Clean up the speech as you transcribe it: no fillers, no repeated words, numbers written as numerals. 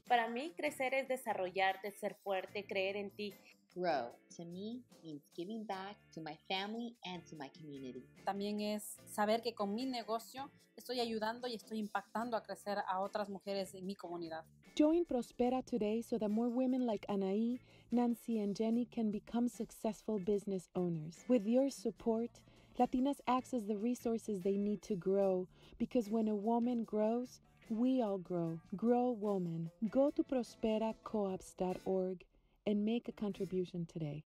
Para mí, crecer es desarrollarte, ser fuerte, creer en ti. Grow, to me, means giving back to my family and to my community. También es saber que con mi negocio estoy ayudando y estoy impactando a crecer a otras mujeres en mi comunidad. Join Prospera today so that more women like Anaí, Nancy, and Jenny can become successful business owners. With your support, Latinas access the resources they need to grow, because when a woman grows, we all grow. Grow woman. Go to prosperacoops.org and make a contribution today.